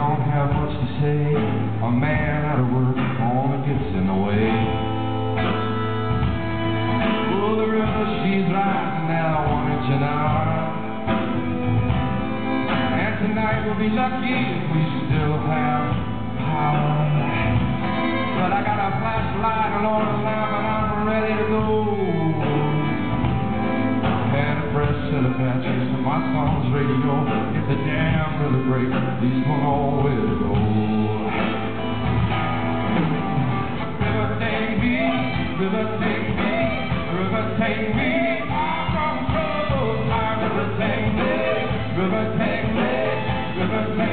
don't have much to say. A man out of work only gets in the way. Oh, the river, she's rising now 1 inch an hour. And tonight we'll be lucky if we still have power. But I got a flashlight and on a lamp and I'm ready to go. And a fresh set of patches to my son's radio. If the dam really breaks, these won't all way to go. River take me, river take me, river take me. I'm from trouble, river take me, river take me, river take me.